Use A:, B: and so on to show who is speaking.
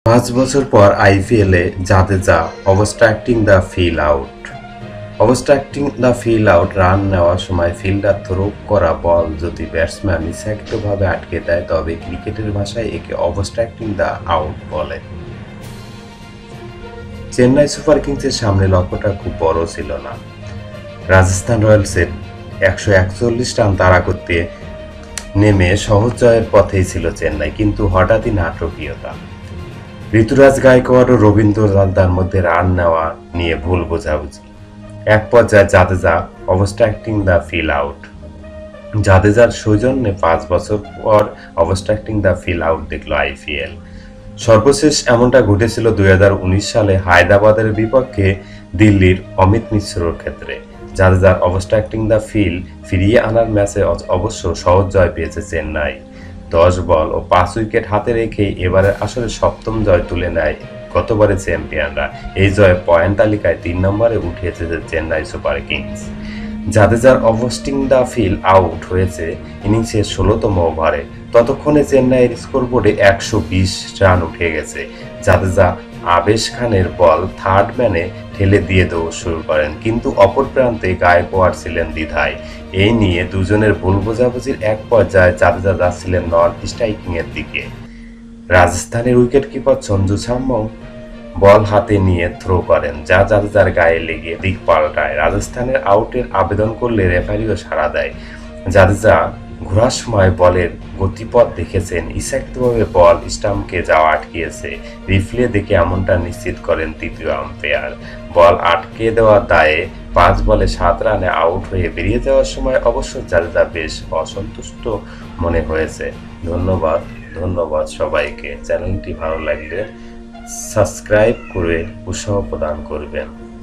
A: 5 বছর পর আইপিএলে Jadeja obstructing the field out. Obstructing the field out run নেওয়ার সময় ফিল্ডার থ্রো করা বল যদি ব্যাটসম্যান ইচ্ছাকৃতভাবে আটকে দেয় তবে ক্রিকেটের ভাষায় একে অবস্ট্রাক্টিং দ্য আউট বলে। চেন্নাই সুপার কিংসের সামনে লক্ষ্যটা খুব বড় ছিল না। রাজস্থান রয়্যালসের 141 রান তাড়া করতে নেমে সহজ জয়ের পথেই ছিল চেন্নাই, কিন্তু হঠাৎই নাটকীয়তা। ঋতুরাজ গায়কোয়াড় ও রবীন্দ্র জাদেজার মধ্যে রান নেওয়া নিয়ে ভুল বোঝাবুঝি। এক পর্যায়ে Jadeja obstructing the field out. জাদেজার সৌজন্যে 5 বছর পর অবস্ট্রাক্টিং দ্য ফিল আউট দেখল আইপিএল। সর্বশেষ এমনটা ঘটেছিল 2019 সালে হায়দ্রাবাদের বিপক্ষে দিল্লির অমিত মিশ্রর ক্ষেত্রে। জাদেজার অবস্ট্রাক্টিং দ্য ফিল ফিরিয়ে আনার ম্যাচে অবশ্য সহজ জয় পেয়েছে চেন্নাই। 10 বল ও 5 উইকেট হাতে রেখেই এবারের আসরে 7ম জয় তুলে নেয় গতবারের চ্যাম্পিয়নরা। এই জয়ে পয়েন্ট তালিকায় 3 নম্বরে উঠে এসেছে চেন্নাই সুপার কিংস। জাদেজার অবস্ট্রাক্টিং দ্য ফিল আউট হয়েছে ইনিংসের 16তম ওভারে। ততক্ষণে চেন্নাইয়ের স্কোরবোর্ডে 120 রান উঠে গেছে। জাদেজা আবেশ খানের বল থার্ড ম্যানে ঠেলে দিয়ে দৌড় শুরু করেন, কিন্তু অপর প্রান্তে গায়কোয়াড় ছিলেন দ্বিধায়। এই নিয়ে দুজনের ভুল বোঝাবুঝির এক পর্যায়ে জাদেজা যাচ্ছিলেন নন স্ট্রাইকিং এর দিকে। রাজস্থানের উইকেটকিপার সঞ্জু স্যামসন বল হাতে নিয়ে থ্রো করেন, যা জাদেজার গায়ে লেগে দিক পাল্টায়। রাজস্থানের আউটের আবেদন করলে রেফারিও সাড়া দেয়। জাদেজা ঘোরার সময় বলের গতিপথ দেখেছেন, ইচ্ছাকৃতভাবে বল স্টাম্পকে যাওয়া আটকিয়েছে। রিপ্লে দেখে এমনটা নিশ্চিত করেন তৃতীয় আম্পায়ার। বল আটকে দেওয়ার দায়ে 5 বলে 7 রানে আউট হয়ে বেরিয়ে যাওয়ার সময় অবশ্য জাদেজা বেশ অসন্তুষ্ট মনে হয়েছে। ধন্যবাদ সবাইকে। চ্যানেলটি ভালো লাগলে সাবস্ক্রাইব করে উৎসাহ প্রদান করবেন।